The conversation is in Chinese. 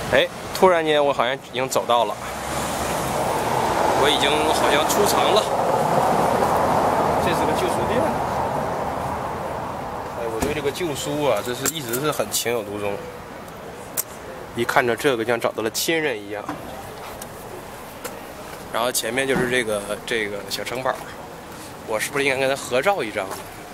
哎，突然间我好像已经走到了，我已经好像出城了。这是个旧书店。哎，我对这个旧书啊，这是一直是很情有独钟。一看着这个，像找到了亲人一样。然后前面就是这个小城堡，我是不是应该跟他合照一张呢？